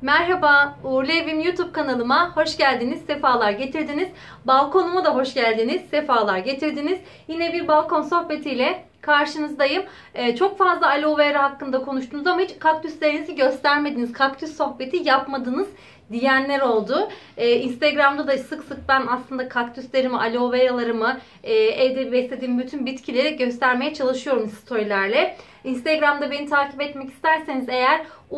Merhaba, Uğurlu Evim YouTube kanalıma hoş geldiniz, sefalar getirdiniz. Balkonuma da hoş geldiniz, sefalar getirdiniz. Yine bir balkon sohbetiyle karşınızdayım. Çok fazla aloe vera hakkında konuştunuz ama hiç kaktüslerinizi göstermediniz, kaktüs sohbeti yapmadınız diyenler oldu. Instagram'da da sık sık ben aslında kaktüslerimi, aloe veralarımı, evde beslediğim bütün bitkileri göstermeye çalışıyorum storylerle. Instagram'da beni takip etmek isterseniz eğer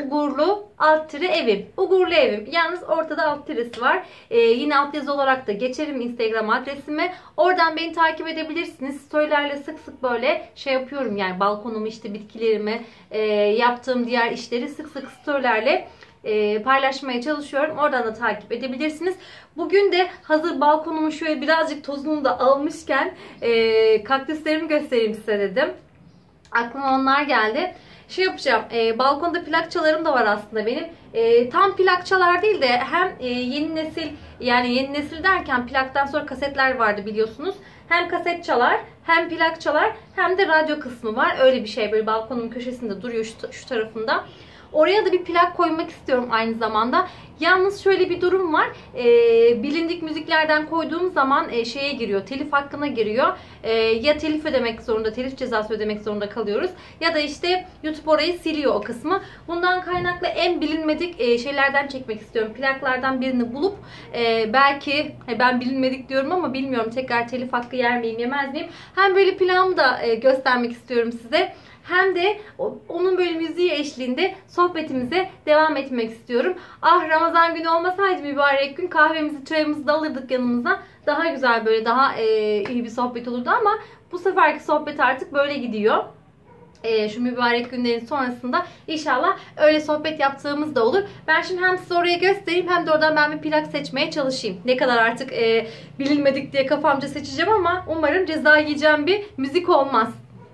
Ugurlu_evim. Ugurlu Evim. Yalnız ortada alt tiresi var. Yine alt yazı olarak da geçerim Instagram adresimi. Oradan beni takip edebilirsiniz. Storylerle sık sık böyle şey yapıyorum. Yani balkonumu, işte bitkilerimi, yaptığım diğer işleri sık sık storylerle paylaşmaya çalışıyorum. Oradan da takip edebilirsiniz. Bugün de hazır balkonumu şöyle birazcık tozunu da almışken kaktüslerimi göstereyim size dedim. Aklıma onlar geldi. Şey yapacağım. Balkonda plakçalarım da var aslında benim. Tam plakçalar değil de hem yeni nesil, yani yeni nesil derken plaktan sonra kasetler vardı biliyorsunuz. Hem kaset çalar, hem plak çalar, hem de radyo kısmı var. Öyle bir şey, böyle balkonun köşesinde duruyor şu tarafında. Oraya da bir plak koymak istiyorum aynı zamanda. Yalnız şöyle bir durum var. Bilindik müziklerden koyduğum zaman şeye giriyor, telif hakkına giriyor. Ya telif ödemek zorunda, telif cezası ödemek zorunda kalıyoruz. Ya da işte YouTube orayı siliyor o kısmı. Bundan kaynaklı en bilinmedik şeylerden çekmek istiyorum. Plaklardan birini bulup belki ben bilinmedik diyorum ama bilmiyorum tekrar telif hakkı yer miyim, yemez miyim. Hem böyle plağımı da göstermek istiyorum size. Hem de onun böyle müziği eşliğinde sohbetimize devam etmek istiyorum. Ah, Ramazan günü olmasaydı mübarek gün, kahvemizi çayımızı da alırdık yanımıza. Daha güzel, böyle daha iyi bir sohbet olurdu ama bu seferki sohbet artık böyle gidiyor. Şu mübarek günlerin sonrasında inşallah öyle sohbet yaptığımız da olur. Ben şimdi hem size oraya göstereyim hem de oradan ben bir plak seçmeye çalışayım. Ne kadar artık bilinmedik diye kafamca seçeceğim ama umarım ceza yiyeceğim bir müzik olmaz.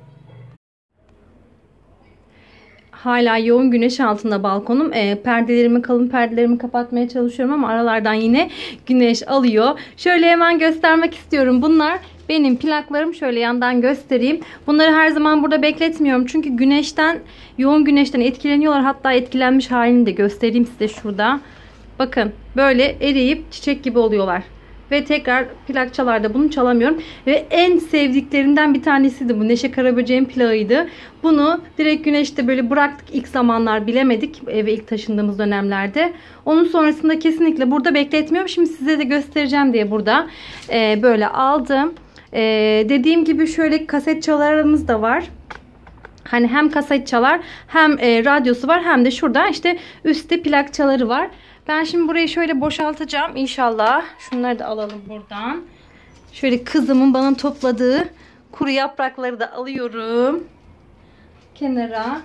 Hala yoğun güneş altında balkonum. Kalın perdelerimi kapatmaya çalışıyorum ama aralardan yine güneş alıyor. Şöyle hemen göstermek istiyorum. Bunlar benim plaklarım. Şöyle yandan göstereyim. Bunları her zaman burada bekletmiyorum. Çünkü yoğun güneşten etkileniyorlar. Hatta etkilenmiş halini de göstereyim size şurada. Bakın böyle eriyip çiçek gibi oluyorlar. Ve tekrar plakçalarda bunu çalamıyorum. Ve en sevdiklerimden bir tanesiydi bu. Neşe Karaböcek'in plağıydı. Bunu direkt güneşte böyle bıraktık ilk zamanlar, bilemedik eve ilk taşındığımız dönemlerde. Onun sonrasında kesinlikle burada bekletmiyorum. Şimdi size de göstereceğim diye burada böyle aldım. Dediğim gibi şöyle kaset çalarımız da var. Hani hem kaset çalar, hem radyosu var, hem de şurada işte üstte plakçaları var. Ben şimdi burayı şöyle boşaltacağım inşallah. Şunları da alalım buradan. Şöyle kızımın bana topladığı kuru yaprakları da alıyorum kenara.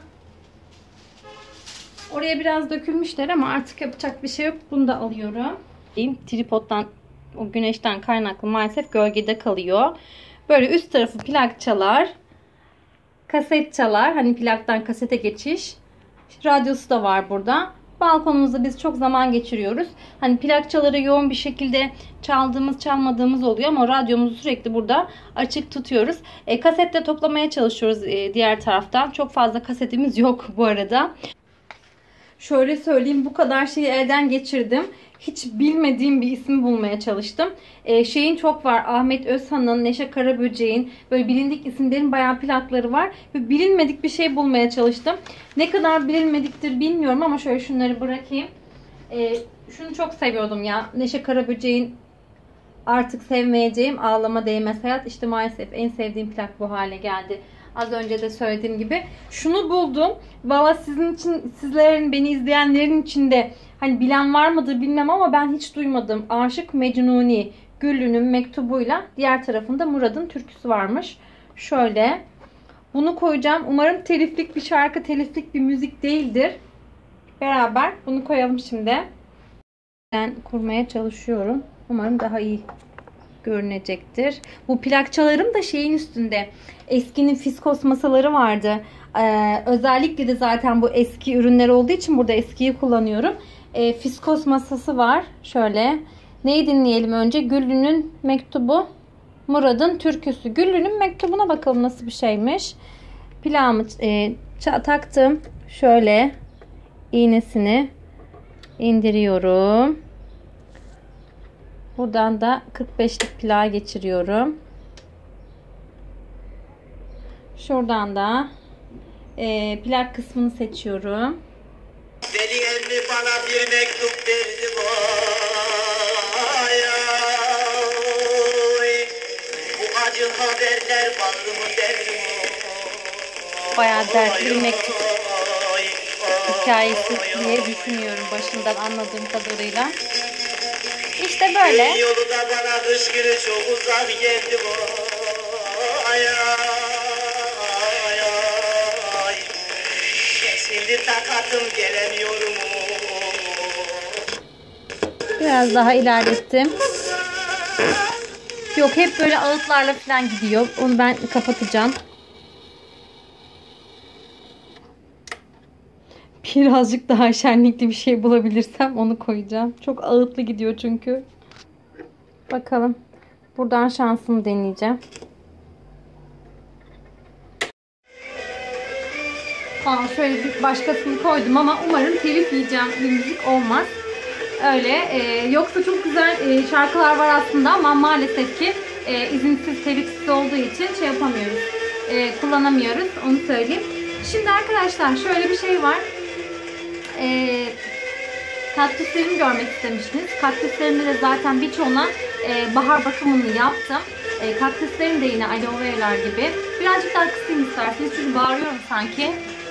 Oraya biraz dökülmüşler ama artık yapacak bir şey yok. Bunu da alıyorum. Tripoddan, o güneşten kaynaklı maalesef gölgede kalıyor. Böyle üst tarafı plakçalar, kaset çalar. Hani plaktan kasete geçiş. Radyosu da var burada. Balkonumuzda biz çok zaman geçiriyoruz. Hani plakçaları yoğun bir şekilde çalmadığımız oluyor ama radyomuzu sürekli burada açık tutuyoruz. Kasetle toplamaya çalışıyoruz diğer taraftan. Çok fazla kasetimiz yok bu arada. Şöyle söyleyeyim, bu kadar şeyi elden geçirdim. Hiç bilmediğim bir ismi bulmaya çalıştım. Şeyin çok var. Ahmet Özhan'ın, Neşe Karaböcek'in, böyle bilindik isimlerin bayağı plakları var. Ve bilinmedik bir şey bulmaya çalıştım. Ne kadar bilinmediktir bilmiyorum ama şöyle şunları bırakayım. Şunu çok seviyordum ya. Neşe Karaböcek'in Artık Sevmeyeceğim, Ağlama Değmez Hayat. İşte maalesef en sevdiğim plak bu hale geldi. Az önce de söylediğim gibi. Şunu buldum. Valla sizlerin, beni izleyenlerin içinde hani bilen var mıdır bilmem ama ben hiç duymadım. Aşık Mecnuni, Güllü'nün mektubuyla diğer tarafında Murad'ın türküsü varmış. Şöyle. Bunu koyacağım. Umarım teliflik bir şarkı, teliflik bir müzik değildir. Beraber bunu koyalım şimdi. Ben kurmaya çalışıyorum. Umarım daha iyi görünecektir. Bu plakçalarım da şeyin üstünde. Eskinin fiskos masaları vardı. Özellikle de zaten bu eski ürünler olduğu için burada eskiyi kullanıyorum. Fiskos masası var. Şöyle. Neyi dinleyelim önce? Güllü'nün mektubu, Murad'ın türküsü. Güllü'nün mektubuna bakalım nasıl bir şeymiş. Plağımı taktım. Şöyle iğnesini indiriyorum. Buradan da 45'lik plağa geçiriyorum. Şuradan da plak kısmını seçiyorum. Deli elli bana bir mektup verdi vay ay. Bu acı haberler bağrımı derdim. Bayağı dertli bir mektup hikayesi diye düşünüyorum başından anladığım kadarıyla. İşte böyle. Yolu da bana kış günü çok uzak geldi vay ay. Kesildi takatım gelemiyorum. Biraz daha ilerlettim. Yok, hep böyle ağıtlarla falan gidiyor. Onu ben kapatacağım. Birazcık daha şenlikli bir şey bulabilirsem onu koyacağım. Çok ağıtlı gidiyor çünkü. Bakalım. Buradan şansımı deneyeceğim. Şöyle bir başkasını koydum ama umarım telif yiyeceğim bir müzik olmaz. Öyle. Yoksa çok güzel şarkılar var aslında ama maalesef ki izinsiz, telifsiz olduğu için şey yapamıyoruz. Kullanamıyoruz. Onu söyleyeyim. Şimdi arkadaşlar şöyle bir şey var. Kaktüslerimi görmek istemiştiniz. Kaktüslerimde de zaten birçoğuna bahar bakımını yaptım. Kaktüslerim de yine aloe veralar gibi. Birazcık daha kısayım isterseniz çünkü bağırıyorum sanki.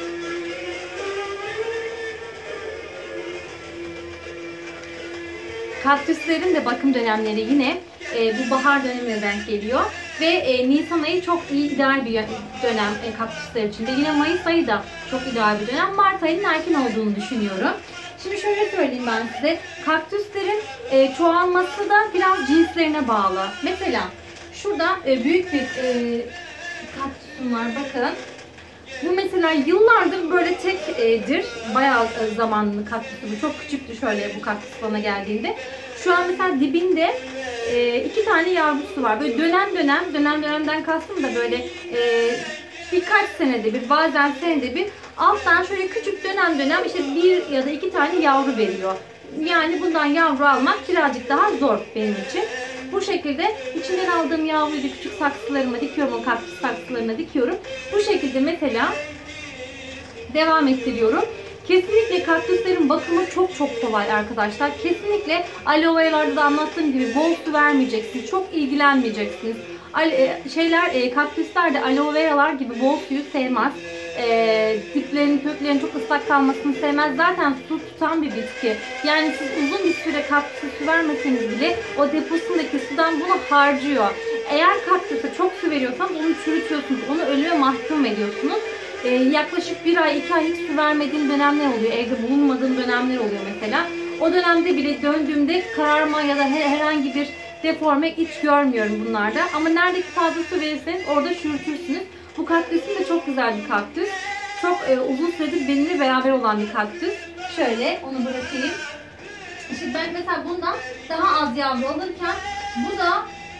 Kaktüslerin de bakım dönemleri yine bu bahar dönemine denk geliyor. Ve Nisan ayı çok ideal bir dönem kaktüsler için de. Yine Mayıs ayı da çok ideal bir dönem. Mart ayının erken olduğunu düşünüyorum. Şimdi şöyle söyleyeyim ben size. Kaktüslerin çoğalması da biraz cinslerine bağlı. Mesela şurada büyük bir kaktüsüm var, bakın. Bu mesela yıllardır böyle tekdir. Bayağı zamanlı kaktüsü bu. Çok küçüktü şöyle bu kaktüs bana geldiğinde. Şu an mesela dibinde 2 tane yavrusu var. Böyle dönemden kastım da böyle birkaç senede bir, bazen senede bir alttan şöyle küçük dönem işte 1 ya da 2 tane yavru veriyor. Yani bundan yavru almak birazcık daha zor benim için. Bu şekilde içinden aldığım yavruyu da küçük saksılarıma dikiyorum, o kaktüs saksılarına dikiyorum. Bu şekilde mesela devam ettiriyorum. Kesinlikle kaktüslerin bakımı çok kolay arkadaşlar. Kesinlikle aloe veralarda da anlattığım gibi bol su vermeyeceksiniz. Çok ilgilenmeyeceksiniz. Kaktüsler de aloe veralar gibi bol suyu sevmez. Diplerinin, köklerinin çok ıslak kalmasını sevmez. Zaten su tutan bir bitki. Yani siz uzun bir süre kaktüse su vermeseniz bile o deposundaki sudan bunu harcıyor. Eğer kaktüse çok su veriyorsanız onu çürütüyorsunuz. Onu ölüme mahkum ediyorsunuz. Yaklaşık 1 ay 2 ay hiç su vermediğim dönemler oluyor. Evde bulunmadığım dönemler oluyor mesela. O dönemde bile döndüğümde kararma ya da herhangi bir deforme hiç görmüyorum bunlarda. Ama neredeki fazla su verirseniz orada çürütürsünüz. Bu kaktüsün de çok güzel bir kaktüs. Çok uzun süredir benimle beraber olan bir kaktüs. Şöyle onu bırakayım. Şimdi ben mesela bundan daha az yavru alırken bu da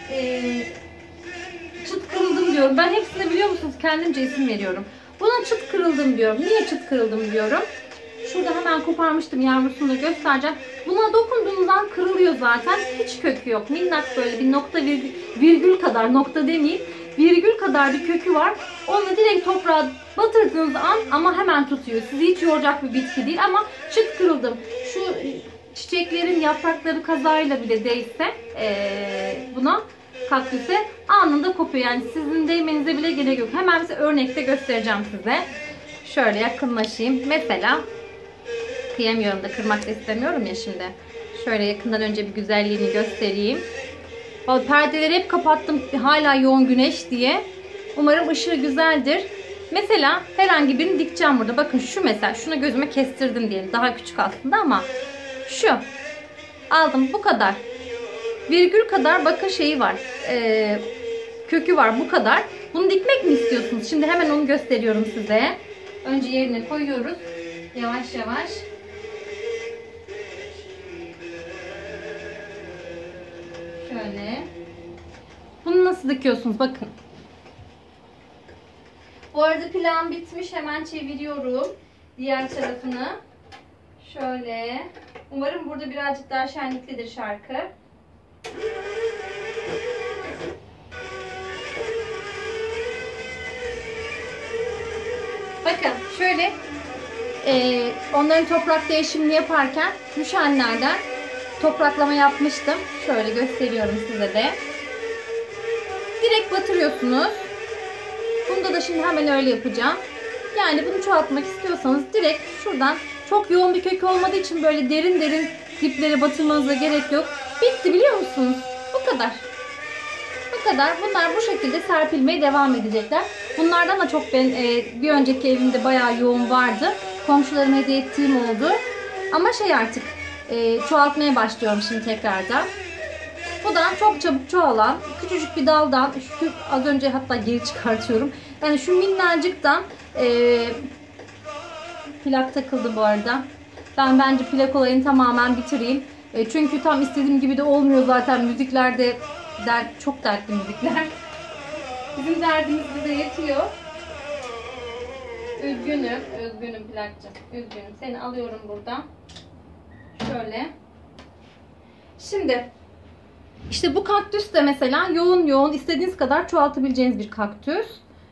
çıt kırıldım diyorum. Ben hepsine biliyor musunuz kendimce isim veriyorum. Buna çıt kırıldım diyorum. Niye çıt kırıldım diyorum. Şurada hemen koparmıştım, yavrusunu da göstereceğim. Buna dokunduğunuzdan kırılıyor zaten. Hiç kökü yok. Minnak böyle bir nokta virgül kadar, nokta demeyeyim, virgül kadar bir kökü var. Onu direkt toprağa batırdığınız an ama hemen tutuyor. Sizi hiç yoracak bir bitki değil ama çıt kırıldım. Şu çiçeklerin yaprakları kazayla bile değse buna, kaktüse anında kopuyor. Yani sizin değmenize bile gerek yok. Hemen size örnekte göstereceğim size. Şöyle yakınlaşayım. Mesela kıyamıyorum da kırmak da istemiyorum ya şimdi. Şöyle yakından önce bir güzelliğini göstereyim. Vallahi perdeleri hep kapattım hala yoğun güneş diye. Umarım ışığı güzeldir. Mesela herhangi birini dikeceğim burada. Bakın şu mesela. Şunu gözüme kestirdim diyelim. Daha küçük aslında ama şu. Aldım bu kadar. Virgül kadar bakın şeyi var. Kökü var bu kadar. Bunu dikmek mi istiyorsunuz? Şimdi hemen onu gösteriyorum size. Önce yerine koyuyoruz. Yavaş yavaş. Şöyle. Bunu nasıl dikiyorsunuz? Bakın. Bu arada plan bitmiş. Hemen çeviriyorum. Diğer tarafını. Şöyle. Umarım burada birazcık daha şenliklidir şarkı. Bakın şöyle onların toprak değişimini yaparken müşenlerden topraklama yapmıştım. Şöyle gösteriyorum size de. Direkt batırıyorsunuz. Bunda da şimdi hemen öyle yapacağım. Yani bunu çoğaltmak istiyorsanız direkt şuradan, çok yoğun bir kök olmadığı için böyle derin derin diplere batırmanıza gerek yok. Bitti, biliyor musunuz? Bu kadar. Bu kadar. Bunlar bu şekilde serpilmeye devam edecekler. Bunlardan da çok ben bir önceki evimde bayağı yoğun vardı. Komşularıma hediye ettiğim oldu. Ama artık çoğaltmaya başlıyorum şimdi tekrardan. Bu da çok çabuk çoğalan küçücük bir daldan, şu az önce hatta geri çıkartıyorum. Yani şu minnacıktan plak takıldı bu arada. Ben bence plak olayını tamamen bitireyim. Çünkü tam istediğim gibi de olmuyor zaten. Müziklerde çok dertli müzikler. Bizim derdimiz bize yetiyor. Üzgünüm plakcığım. Üzgünüm. Seni alıyorum buradan. Şöyle. Şimdi işte bu kaktüs de mesela yoğun istediğiniz kadar çoğaltabileceğiniz bir kaktüs.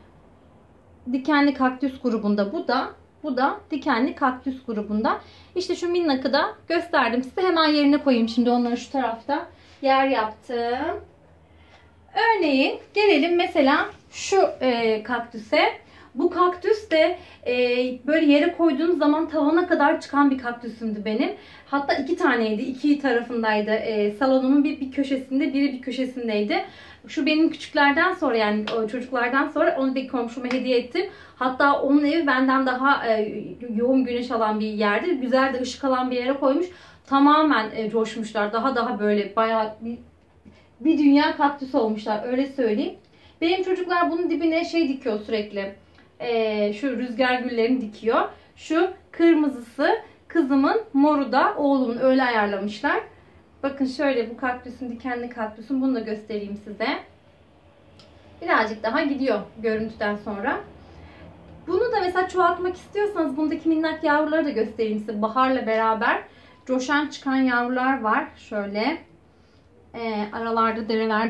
Dikenli kaktüs grubunda bu da dikenli kaktüs grubunda. İşte şu minnakı da gösterdim size. Hemen yerine koyayım şimdi onları, şu tarafta yer yaptım. Örneğin gelelim mesela şu kaktüse. Bu kaktüs de böyle yere koyduğunuz zaman tavana kadar çıkan bir kaktüsümdü benim. Hatta 2 taneydi. 2 tarafındaydı. Salonumun bir köşesinde, biri bir köşesindeydi. Şu benim küçüklerden sonra, yani çocuklardan sonra onu bir komşuma hediye ettim. Hatta onun evi benden daha yoğun güneş alan bir yerdi. Güzel de ışık alan bir yere koymuş. Tamamen coşmuşlar. Daha böyle bayağı bir dünya kaktüs olmuşlar. Öyle söyleyeyim. Benim çocuklar bunun dibine dikiyor sürekli. Şu rüzgar güllerini dikiyor. Şu kırmızısı kızımın, moru da oğlumun, öyle ayarlamışlar. Bakın şöyle bu kaktüsün, dikenli kaktüsün, bunu da göstereyim size. Birazcık daha gidiyor görüntüden sonra. Bunu da mesela çoğaltmak istiyorsanız bundaki minnak yavruları da göstereyim size. Baharla beraber coşan çıkan yavrular var. Şöyle aralarda dereler.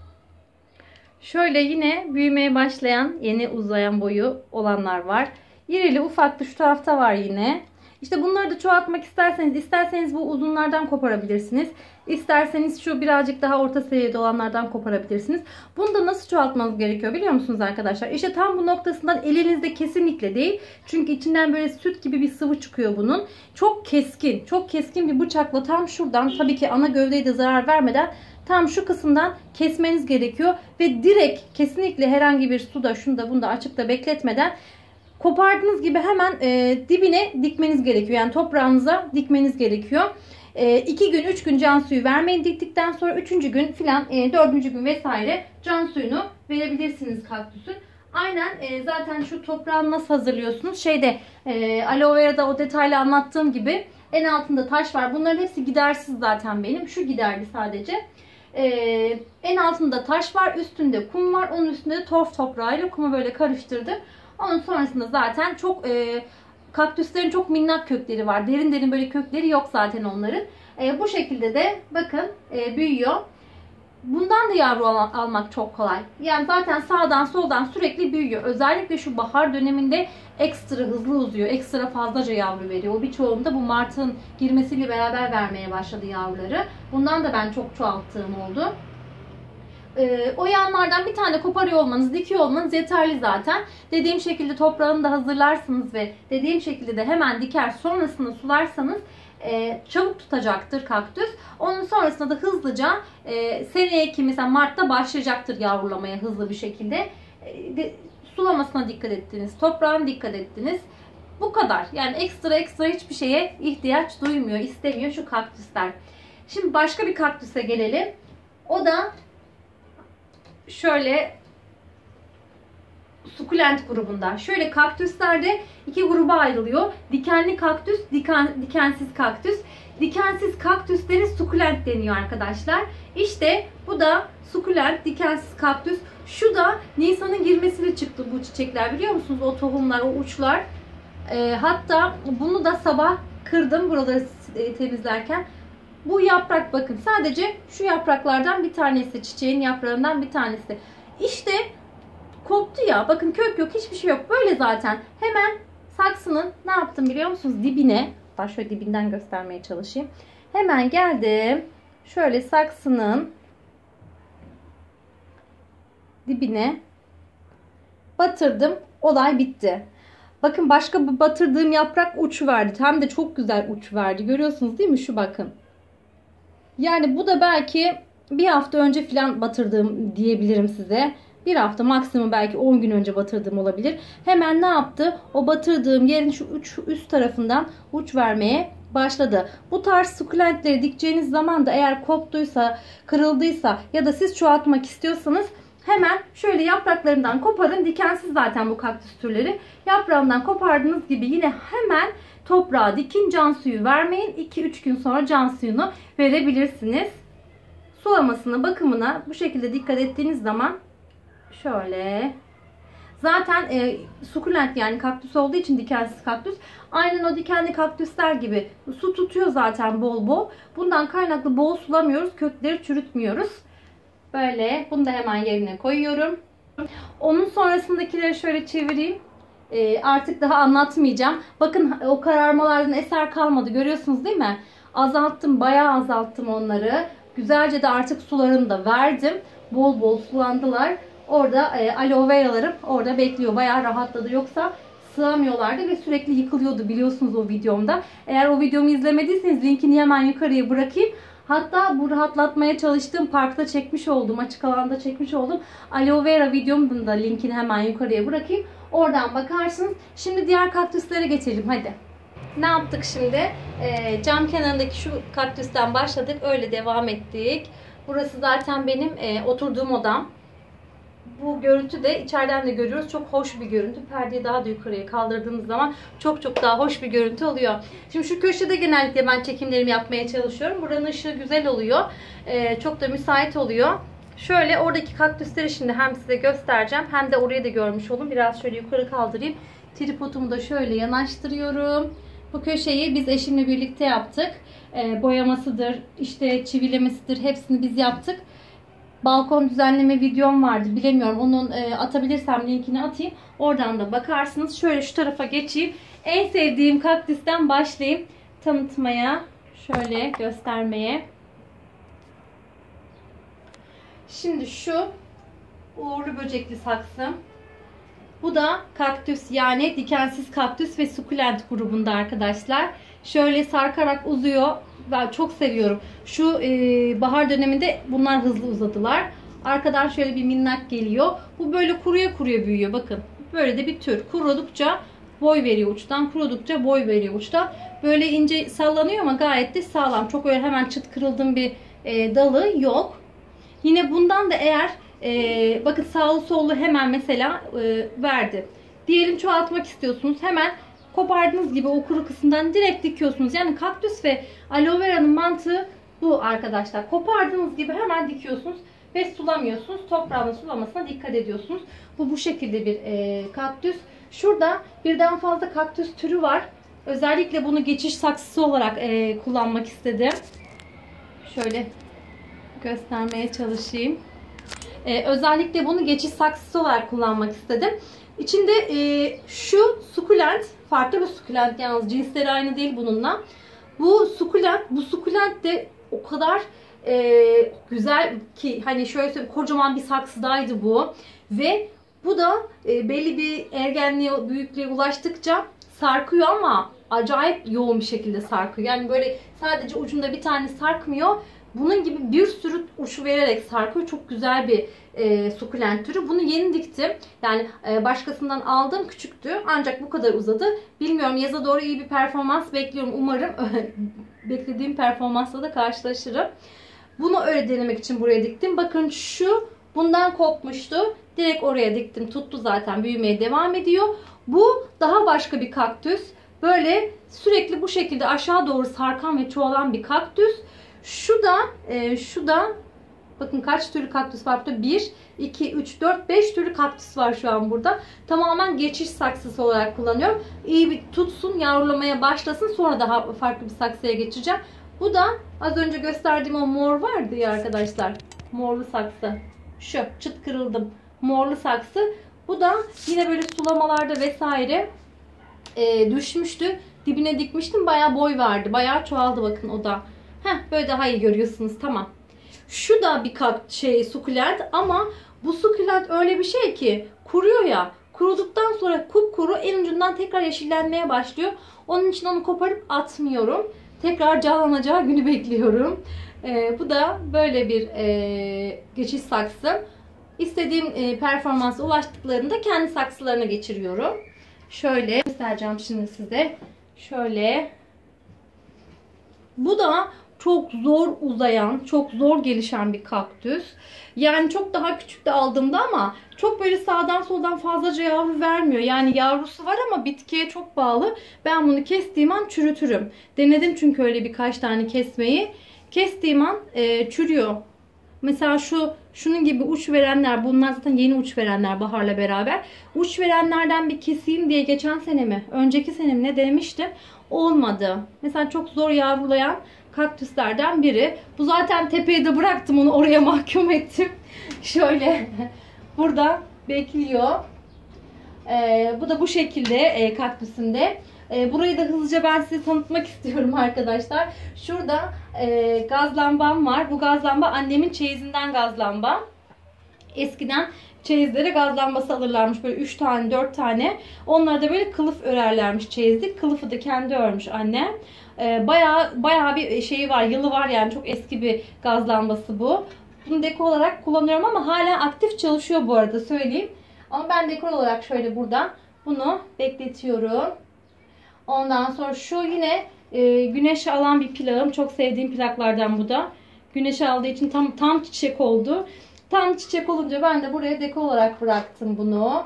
Şöyle yine büyümeye başlayan, yeni uzayan boyu olanlar var. İrili ufaklı şu tarafta var yine. İşte bunları da çoğaltmak isterseniz bu uzunlardan koparabilirsiniz. İsterseniz şu birazcık daha orta seviyede olanlardan koparabilirsiniz. Bunu da nasıl çoğaltmanız gerekiyor biliyor musunuz arkadaşlar? İşte tam bu noktasından elinizde kesinlikle değil. Çünkü içinden böyle süt gibi bir sıvı çıkıyor bunun. Çok keskin bir bıçakla tam şuradan, tabii ki ana gövdeye de zarar vermeden, tam şu kısımdan kesmeniz gerekiyor. Ve direkt, kesinlikle herhangi bir suda, şunda bunda açıkta bekletmeden kopardığınız gibi hemen dibine dikmeniz gerekiyor. Yani toprağınıza dikmeniz gerekiyor. 2 gün 3 gün can suyu vermeyin, diktikten sonra 3. gün filan 4. gün vesaire can suyunu verebilirsiniz kaktüsün. Aynen zaten şu toprağını nasıl hazırlıyorsunuz? Aloe vera'da o detaylı anlattığım gibi en altında taş var. Bunların hepsi gidersiz zaten benim. Şu giderli sadece. En altında taş var, üstünde kum var. Onun üstünde de torf toprağıyla kumu böyle karıştırdım. Onun sonrasında zaten çok kaktüslerin çok minnak kökleri var. Derin böyle kökleri yok zaten onların. Bu şekilde de bakın büyüyor. Bundan da yavru almak çok kolay. Yani zaten sağdan soldan sürekli büyüyor. Özellikle şu bahar döneminde ekstra hızlı uzuyor. Ekstra fazlaca yavru veriyor. Birçoğunda bu Mart'ın girmesiyle beraber vermeye başladı yavruları. Bundan da ben çok çoğalttığım oldu. O yanlardan bir tane koparıyor olmanız, dikiyor olmanız yeterli zaten. Dediğim şekilde toprağını da hazırlarsınız ve dediğim şekilde de hemen diker, sonrasında sularsanız çabuk tutacaktır kaktüs. Onun sonrasında da hızlıca seneye ki mesela Mart'ta başlayacaktır yavrulamaya hızlı bir şekilde. Sulamasına dikkat ettiniz, toprağına dikkat ettiniz. Bu kadar. Yani ekstra hiçbir şeye ihtiyaç duymuyor, istemiyor şu kaktüsler. Şimdi başka bir kaktüse gelelim. O da şöyle sukulent grubunda. Şöyle kaktüslerde 2 gruba ayrılıyor. Dikenli kaktüs, dikensiz kaktüs. Dikensiz kaktüsleri sukulent deniyor arkadaşlar. İşte bu da sukulent, dikensiz kaktüs. Şu da Nisan'ın girmesiyle çıktı bu çiçekler, biliyor musunuz? O tohumlar, o uçlar. Hatta bunu da sabah kırdım buraları temizlerken. Bu yaprak bakın sadece şu yapraklardan bir tanesi, çiçeğin yaprağından bir tanesi. İşte koptu ya, bakın kök yok, hiçbir şey yok, böyle zaten. Hemen saksının ne yaptım biliyor musunuz, dibine, hatta şöyle dibinden göstermeye çalışayım. Hemen geldim şöyle saksının dibine batırdım, olay bitti. Bakın başka bir batırdığım yaprak uç verdi, hem de çok güzel uç verdi, görüyorsunuz değil mi, şu bakın. Yani bu da belki bir hafta önce falan batırdığım diyebilirim size. Bir hafta, maksimum belki 10 gün önce batırdığım olabilir. Hemen ne yaptı? O batırdığım yerin şu üst tarafından uç vermeye başladı. Bu tarz sukulentleri dikeceğiniz zaman da eğer koptuysa, kırıldıysa ya da siz çoğaltmak istiyorsanız hemen şöyle yapraklarından koparın. Dikensiz zaten bu kaktüs türleri. Yaprağından kopardığınız gibi yine hemen toprağa dikin, can suyu vermeyin. 2-3 gün sonra can suyunu verebilirsiniz. Sulamasına, bakımına bu şekilde dikkat ettiğiniz zaman şöyle. Zaten sukulent yani kaktüs olduğu için dikensiz kaktüs. Aynen o dikenli kaktüsler gibi su tutuyor zaten bol bol. Bundan kaynaklı bol sulamıyoruz. Kökleri çürütmüyoruz. Böyle bunu da hemen yerine koyuyorum. Onun sonrasındakileri şöyle çevireyim. Artık daha anlatmayacağım. Bakın o kararmalardan eser kalmadı. Görüyorsunuz değil mi? Azalttım. Bayağı azalttım onları. Güzelce de artık sularını da verdim. Bol bol sulandılar. Orada aloe veralarım orada bekliyor. Bayağı rahatladı. Yoksa sığamıyorlardı ve sürekli yıkılıyordu biliyorsunuz o videomda. Eğer o videomu izlemediyseniz linkini hemen yukarıya bırakayım. Hatta bu rahatlatmaya çalıştığım parkta çekmiş olduğum, açık alanda çekmiş olduğum aloe vera videomun da linkini hemen yukarıya bırakayım. Oradan bakarsınız. Şimdi diğer kaktüslere geçelim hadi. Ne yaptık şimdi? Cam kenarındaki şu kaktüsten başladık. Öyle devam ettik. Burası zaten benim oturduğum odam. Bu görüntü de içeriden de görüyoruz. Çok hoş bir görüntü. Perdeyi daha da yukarıya kaldırdığımız zaman çok çok daha hoş bir görüntü oluyor. Şimdi şu köşede genellikle ben çekimlerimi yapmaya çalışıyorum. Buranın ışığı güzel oluyor. Çok da müsait oluyor. Şöyle oradaki kaktüsleri şimdi hem size göstereceğim hem de orayı da görmüş olun. Biraz şöyle yukarı kaldırayım. Tripodumu da şöyle yanaştırıyorum. Bu köşeyi biz eşimle birlikte yaptık. Boyamasıdır, işte çivilemesidir, hepsini biz yaptık. Balkon düzenleme videom vardı. Bilemiyorum. Onun atabilirsem linkini atayım. Oradan da bakarsınız. Şöyle şu tarafa geçeyim. En sevdiğim kaktüsten başlayayım tanıtmaya. Şöyle göstermeye. Şimdi şu uğurlu böcekli saksım. Bu da kaktüs yani dikensiz kaktüs ve sukulent grubunda arkadaşlar. Şöyle sarkarak uzuyor. Ben çok seviyorum. Şu bahar döneminde bunlar hızlı uzadılar. Arkadan şöyle bir minnak geliyor. Bu böyle kuruya kuruya büyüyor. Bakın böyle de bir tür. Kurudukça boy veriyor uçtan. Kurudukça boy veriyor uçtan. Böyle ince sallanıyor ama gayet de sağlam. Çok öyle hemen çıt kırıldığım bir dalı yok. Yine bundan da eğer bakın sağlı sollu hemen mesela verdi. Diyelim çoğaltmak istiyorsunuz. Hemen kopardığınız gibi o kuru kısımdan direkt dikiyorsunuz. Yani kaktüs ve aloe vera'nın mantığı bu arkadaşlar. Kopardığınız gibi hemen dikiyorsunuz ve sulamıyorsunuz. Toprağın sulamasına dikkat ediyorsunuz. Bu şekilde bir kaktüs. Şurada birden fazla kaktüs türü var. Özellikle bunu geçiş saksısı olarak kullanmak istedim. Şöyle göstermeye çalışayım. Özellikle bunu geçiş saksısı olarak kullanmak istedim. İçinde şu sukulent, farklı bir sukulent, yalnız cinsleri aynı değil bununla. Bu sukulent de o kadar güzel ki hani şöyle söyleyeyim, kocaman bir saksıdaydı bu. Ve bu da belli bir ergenliğe, büyüklüğe ulaştıkça sarkıyor ama acayip yoğun bir şekilde sarkıyor. Yani böyle sadece ucunda bir tane sarkmıyor. Bunun gibi bir sürü uçu vererek sarkıyor. Çok güzel bir sukulent türü. Bunu yeni diktim. Yani başkasından aldım. Küçüktü. Ancak bu kadar uzadı. Bilmiyorum, yaza doğru iyi bir performans bekliyorum. Umarım beklediğim performansla da karşılaşırım. Bunu öyle denemek için buraya diktim. Bakın şu bundan kopmuştu. Direkt oraya diktim. Tuttu zaten. Büyümeye devam ediyor. Bu daha başka bir kaktüs. Böyle sürekli bu şekilde aşağı doğru sarkan ve çoğalan bir kaktüs. Şu da Bakın kaç türlü kaktüs var burada? 1, 2, 3, 4, 5 türlü kaktüs var şu an burada. Tamamen geçiş saksısı olarak kullanıyorum. İyi bir tutsun, yavrulamaya başlasın. Sonra daha farklı bir saksıya geçeceğim. Bu da az önce gösterdiğim o mor vardı ya arkadaşlar. Morlu saksı. Şu çıt kırıldım. Morlu saksı. Bu da yine böyle sulamalarda vesaire düşmüştü. Dibine dikmiştim. Bayağı boy verdi. Bayağı çoğaldı bakın o da. Böyle daha iyi görüyorsunuz. Tamam. Şu da bir sukulent ama bu sukulent öyle bir şey ki kuruyor ya. Kuruduktan sonra kupkuru en ucundan tekrar yeşillenmeye başlıyor. Onun için onu koparıp atmıyorum. Tekrar canlanacağı günü bekliyorum. Bu da böyle bir geçiş saksı. İstediğim performansa ulaştıklarında kendi saksılarına geçiriyorum. Şöyle göstereceğim şimdi size. Şöyle. Bu da çok zor uzayan, çok zor gelişen bir kaktüs. Yani çok daha küçük de aldığımda ama çok böyle sağdan soldan fazlaca yavru vermiyor. Yani yavrusu var ama bitkiye çok bağlı. Ben bunu kestiğim an çürütürüm. Denedim çünkü öyle birkaç tane kesmeyi. Kestiğim an çürüyor. Mesela şunun gibi uç verenler, bunlar zaten yeni uç verenler baharla beraber. Uç verenlerden bir keseyim diye geçen sene mi, önceki sene mi ne denemiştim. Olmadı. Mesela çok zor yavrulayan kaktüslerden biri. Bu zaten tepeye de bıraktım, onu oraya mahkum ettim. Şöyle burada bekliyor. Bu da bu şekilde kaktüsünde. Burayı da hızlıca ben size tanıtmak istiyorum arkadaşlar. Şurada gaz lambam var. Bu gaz lamba annemin çeyizinden gaz lamba. Eskiden çeyizlere gaz lambası alırlarmış. Böyle 3 tane 4 tane. Onlara da böyle kılıf örerlermiş çeyizlik. Kılıfı da kendi örmüş anne. Bayağı bir şeyi var. Yılı var yani. Çok eski bir gaz lambası bu. Bunu dekor olarak kullanıyorum ama hala aktif çalışıyor bu arada söyleyeyim. Ama ben dekor olarak şöyle buradan bunu bekletiyorum. Ondan sonra şu yine güneşe alan bir plağım. Çok sevdiğim plaklardan bu da. Güneşe aldığı için tam çiçek oldu. Tam çiçek olunca ben de buraya dekor olarak bıraktım bunu.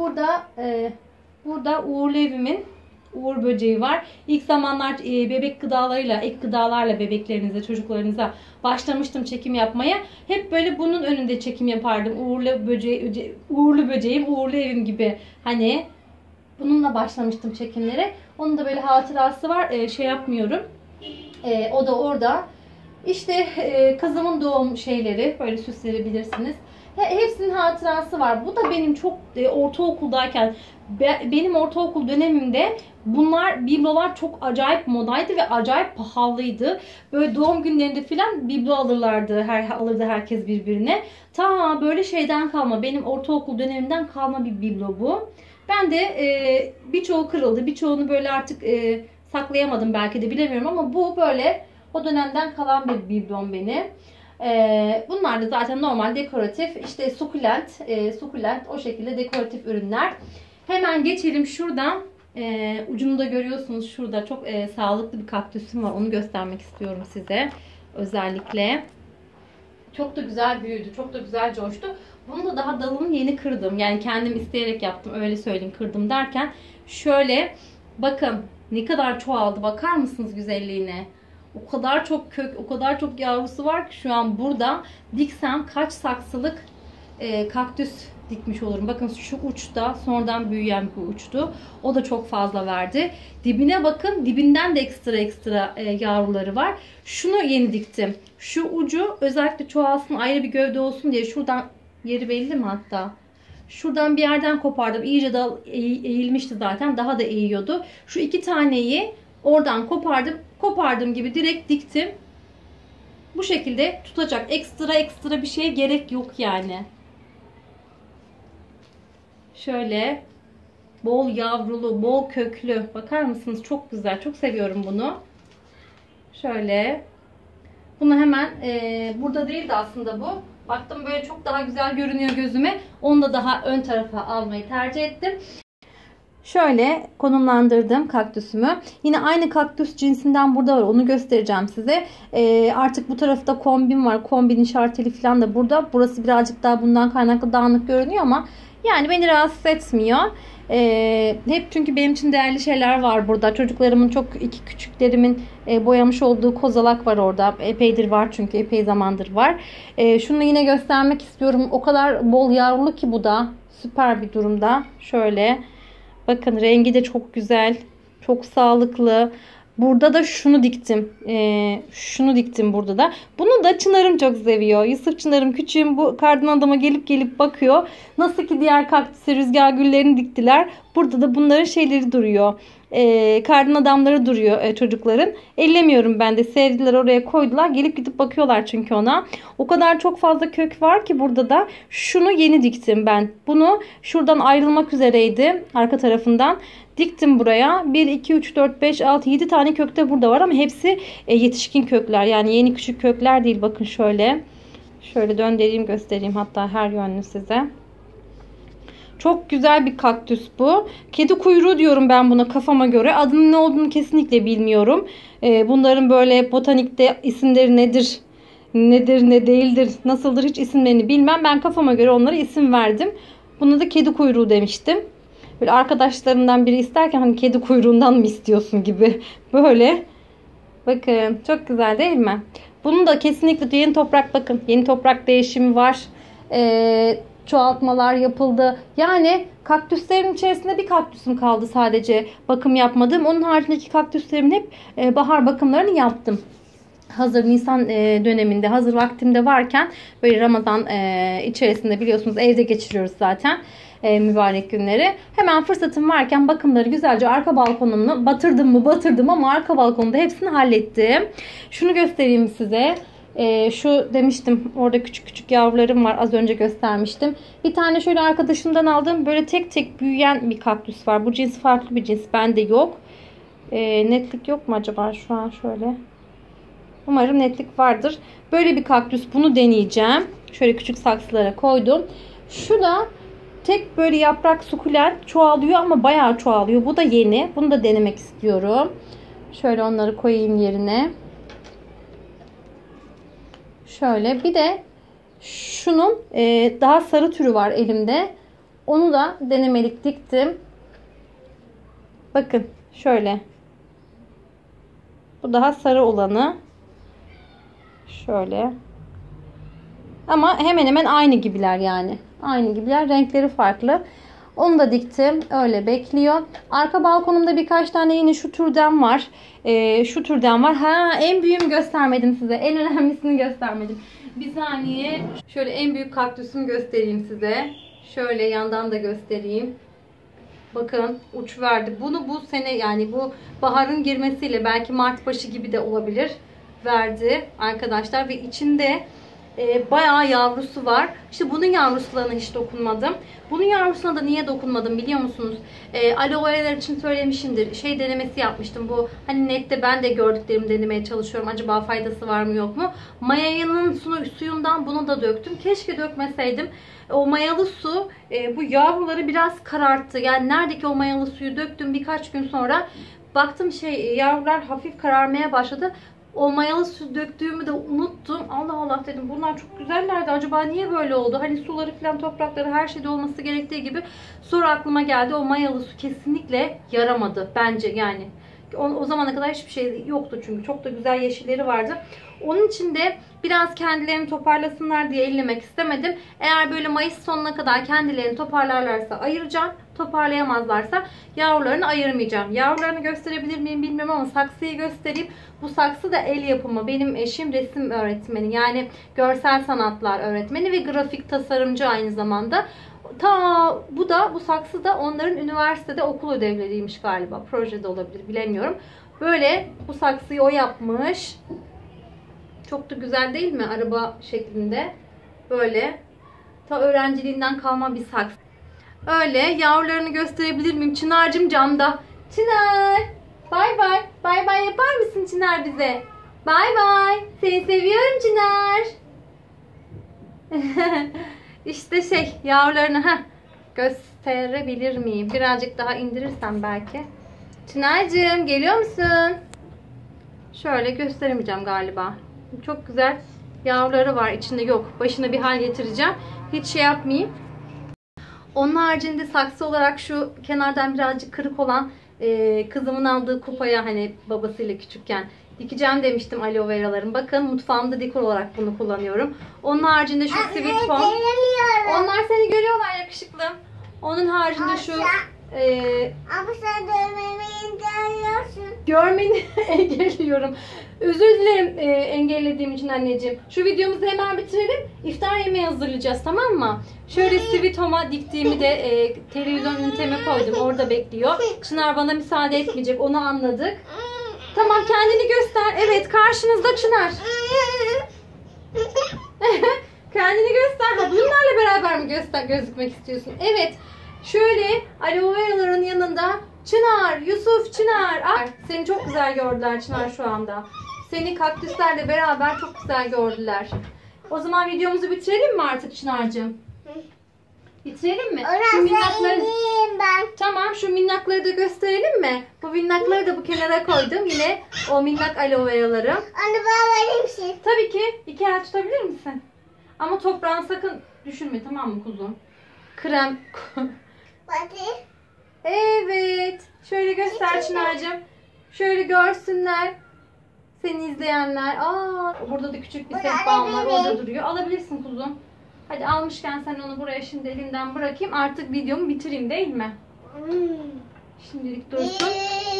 Burada uğurlu evimin uğur böceği var. İlk zamanlar bebek gıdalarıyla, ek gıdalarla bebeklerinize, çocuklarınıza başlamıştım çekim yapmaya. Hep böyle bunun önünde çekim yapardım. Uğurlu böceğim, uğurlu evim gibi. Hani bununla başlamıştım çekimlere. Onun da böyle hatırası var. Şey yapmıyorum. O da orada. İşte kızımın doğum şeyleri, böyle süsleri bilirsiniz. Hepsinin hatırası var. Bu da benim çok ortaokuldayken, benim ortaokul dönemimde bunlar, biblolar çok acayip modaydı ve acayip pahalıydı. Böyle doğum günlerinde filan biblo alırlardı, alırdı herkes birbirine. Ta böyle şeyden kalma, benim ortaokul dönemimden kalma bir biblo bu. Ben de birçoğu kırıldı, birçoğunu böyle artık saklayamadım belki de bilemiyorum ama bu böyle o dönemden kalan bir biblom benim. Bunlar da zaten normal dekoratif, işte sukulent o şekilde dekoratif ürünler. Hemen geçelim şuradan. Ucunu da görüyorsunuz şurada çok sağlıklı bir kaktüsüm var. Onu göstermek istiyorum size. Özellikle. Çok da güzel büyüdü. Çok da güzel coştu. Bunu da daha dalını yeni kırdım. Yani kendim isteyerek yaptım. Öyle söyleyeyim, kırdım derken. Şöyle bakın ne kadar çoğaldı. Bakar mısınız güzelliğine? O kadar çok kök, o kadar çok yavrusu var ki şu an burada diksem kaç saksılık kaktüs dikmiş olurum. Bakın şu uçta sonradan büyüyen bir uçtu. O da çok fazla verdi. Dibine bakın. Dibinden de ekstra yavruları var. Şunu yeni diktim. Şu ucu özellikle çoğalsın, ayrı bir gövde olsun diye şuradan, yeri belli mi hatta? Şuradan bir yerden kopardım. İyice dal eğilmişti zaten. Daha da eğiyordu. Şu iki taneyi oradan kopardığım gibi direkt diktim. Bu şekilde tutacak. Ekstra bir şeye gerek yok yani. Şöyle bol yavrulu, bol köklü. Bakar mısınız? Çok güzel. Çok seviyorum bunu. Şöyle. Bunu hemen burada değildi aslında bu. Baktım böyle çok daha güzel görünüyor gözüme. Onu da daha ön tarafa almayı tercih ettim. Şöyle konumlandırdım kaktüsümü. Yine aynı kaktüs cinsinden burada var. Onu göstereceğim size. Artık bu tarafta kombin var. Kombinin şarteli falan da burada. Burası birazcık daha bundan kaynaklı dağınık görünüyor ama Yani beni rahatsız etmiyor. Hep çünkü benim için değerli şeyler var burada. Çocuklarımın iki küçüklerimin boyamış olduğu kozalak var orada. Epeydir var çünkü epey zamandır var. Şunu yine göstermek istiyorum. O kadar bol yavrulu ki bu da. Süper bir durumda. Şöyle. Bakın rengi de çok güzel. Çok sağlıklı. Burada da şunu diktim. Şunu diktim burada da. Bunu da Çınar'ım çok seviyor. Yusuf Çınar'ım küçüğüm bu kardan adama gelip bakıyor. Nasıl ki diğer kaktüse rüzgar güllerini diktiler. Burada da bunların şeyleri duruyor. Kardan adamları duruyor çocukların. Ellemiyorum ben de. Sevdiler, oraya koydular. Gelip gidip bakıyorlar çünkü ona. O kadar çok fazla kök var ki burada da. Şunu yeni diktim ben. Bunu şuradan ayrılmak üzereydi. Arka tarafından. Diktim buraya. 1, 2, 3, 4, 5, 6, 7 tane kökte burada var ama hepsi yetişkin kökler. Yani yeni küçük kökler değil. Bakın şöyle. Şöyle döndüreyim, göstereyim hatta her yönlü size. Çok güzel bir kaktüs bu. Kedi kuyruğu diyorum ben buna kafama göre. Adının ne olduğunu kesinlikle bilmiyorum. Bunların böyle botanikte isimleri nedir? Ne değildir? Nasıldır? Hiç isimlerini bilmem. Ben kafama göre onlara isim verdim. Buna da kedi kuyruğu demiştim. Böyle arkadaşlarından biri isterken hani kedi kuyruğundan mı istiyorsun gibi. Böyle. Bakın çok güzel değil mi? Bunun da kesinlikle yeni toprak, bakın. Yeni toprak değişimi var. Çoğaltmalar yapıldı. Yani kaktüslerin içerisinde bir kaktüsüm kaldı sadece bakım yapmadığım. Onun haricindeki kaktüslerimin hep bahar bakımlarını yaptım. Hazır Nisan döneminde, hazır vaktimde varken böyle Ramazan içerisinde biliyorsunuz evde geçiriyoruz zaten mübarek günleri. Hemen fırsatım varken bakımları güzelce arka balkonumu batırdım ama arka balkonda hepsini hallettim. Şunu göstereyim size. Şu demiştim, orada küçük yavrularım var, az önce göstermiştim. Bir tane şöyle arkadaşımdan aldığım böyle tek tek büyüyen bir kaktüs var. Bu cins farklı bir cins, bende yok. Netlik yok mu acaba şu an? Şöyle. Umarım netlik vardır. Böyle bir kaktüs, bunu deneyeceğim. Şöyle küçük saksılara koydum. Şu da tek böyle yaprak sukulent, çoğalıyor ama bayağı çoğalıyor. Bu da yeni. Bunu da denemek istiyorum. Şöyle onları koyayım yerine. Şöyle bir de şunun daha sarı türü var elimde. Onu da denemelik diktim. Bakın şöyle. Bu daha sarı olanı. Şöyle. Ama hemen hemen aynı gibiler yani. Aynı gibiler. Renkleri farklı. Onu da diktim. Öyle bekliyor. Arka balkonumda birkaç tane yine şu türden var. Şu türden var. En büyüğümü göstermedim size. En önemlisini göstermedim. Bir saniye. Şöyle en büyük kaktüsümü göstereyim size. Şöyle yandan da göstereyim. Bakın uç verdi. Bunu bu sene, yani bu baharın girmesiyle, belki Mart başı gibi de olabilir, verdi arkadaşlar. Ve içinde bayağı yavrusu var. İşte bunun yavrusularına hiç dokunmadım. Bunun yavrusuna da niye dokunmadım biliyor musunuz? Aloe vera için söylemişimdir. Denemesi yapmıştım. Bu hani nette ben de gördüklerimi denemeye çalışıyorum. Acaba faydası var mı yok mu? Maya'nın suyundan bunu da döktüm. Keşke dökmeseydim. O mayalı su bu yavruları biraz kararttı. Yani neredeki o mayalı suyu döktüm, birkaç gün sonra baktım yavrular hafif kararmaya başladı. O mayalı su döktüğümü de unuttum. Allah Allah dedim, bunlar çok güzellerdi. Acaba niye böyle oldu? Hani suları falan, toprakları, her şeyde olması gerektiği gibi. Sonra aklıma geldi, o mayalı su kesinlikle yaramadı bence yani. O zamana kadar hiçbir şey yoktu çünkü. Çok da güzel yeşilleri vardı. Onun için de biraz kendilerini toparlasınlar diye ellemek istemedim. Eğer böyle Mayıs sonuna kadar kendilerini toparlarlarsa ayıracağım. Toparlayamazlarsa yavrularını ayırmayacağım. Yavrularını gösterebilir miyim bilmiyorum ama saksıyı göstereyim. Bu saksı da el yapımı. Benim eşim resim öğretmeni. Yani görsel sanatlar öğretmeni ve grafik tasarımcı aynı zamanda. Bu saksı da onların üniversitede okul ödevleriymiş galiba. Projede olabilir, bilemiyorum. Böyle bu saksıyı o yapmış. Çok da güzel değil mi? Araba şeklinde. Böyle. Öğrenciliğinden kalma bir saksı. Öyle. Yavrularını gösterebilir miyim? Çınar'cığım camda. Çınar. Bay bay. Bay bay yapar mısın Çınar bize? Bay bay. Seni seviyorum Çınar. İşte yavrularını gösterebilir miyim? Birazcık daha indirirsem belki. Çınar'cığım geliyor musun? Şöyle gösteremeyeceğim galiba. Çok güzel yavruları var. İçinde yok. Başına bir hal getireceğim. Hiç yapmayayım. Onun haricinde saksı olarak şu kenardan birazcık kırık olan kızımın aldığı kupaya hani babasıyla küçükken dikeceğim demiştim aloe veralarım. Bakın mutfağımda dekor olarak bunu kullanıyorum. Onun haricinde şu sweet home. Onlar seni görüyorlar yakışıklım. Onun haricinde şu Ama sen dövmemi engelliyorsun. görmeni engelliyorum. Özür dilerim engellediğim için anneciğim. Şu videomuzu hemen bitirelim. İftar yemeği hazırlayacağız, tamam mı? Şöyle sweet home'a diktiğimi de televizyon üniteme koydum. Orada bekliyor. Çınar bana müsaade etmeyecek. Onu anladık. Tamam, kendini göster. Evet, karşınızda Çınar. Kendini göster. Ha, bunlarla beraber mi gözükmek istiyorsun? Evet. Şöyle aloe veraların yanında Çınar, Yusuf, Çınar. Ah, seni çok güzel gördüler Çınar şu anda. Seni kaktüslerle beraber çok güzel gördüler. O zaman videomuzu bitirelim mi artık Çınar'cığım? Bitirelim mi? Şu minnakları... ben. Tamam, şu minnakları da gösterelim mi? Bu minnakları da bu kenara koydum. Yine o minnak aloe veralarım. Anne bana verir misin? Tabii ki. 2 el tutabilir misin? Ama toprağını sakın düşürme, tamam mı kuzum? Krem. Hadi. Evet. Şöyle göster Çınar'cığım. Şöyle görsünler. Seni izleyenler. Burada da küçük bir Burada sehpam var. alabilirim. Orada duruyor. Alabilirsin kuzum. Hadi almışken sen onu buraya şimdi elinden bırakayım. Artık videomu bitireyim değil mi? Şimdilik dursun.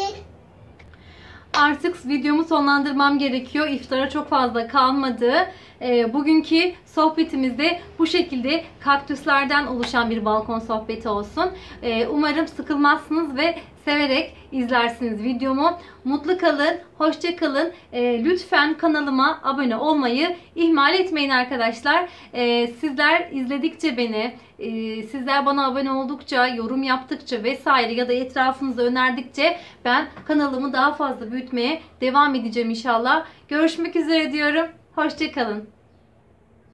Artık videomu sonlandırmam gerekiyor. İftara çok fazla kalmadı. Bugünkü sohbetimizde bu şekilde kaktüslerden oluşan bir balkon sohbeti olsun. Umarım sıkılmazsınız ve severek izlersiniz videomu. Mutlu kalın, hoşça kalın. Lütfen kanalıma abone olmayı ihmal etmeyin arkadaşlar. Sizler izledikçe beni, sizler bana abone oldukça, yorum yaptıkça vesaire ya da etrafınıza önerdikçe ben kanalımı daha fazla büyütmeye devam edeceğim inşallah. Görüşmek üzere diyorum. Hoşça kalın.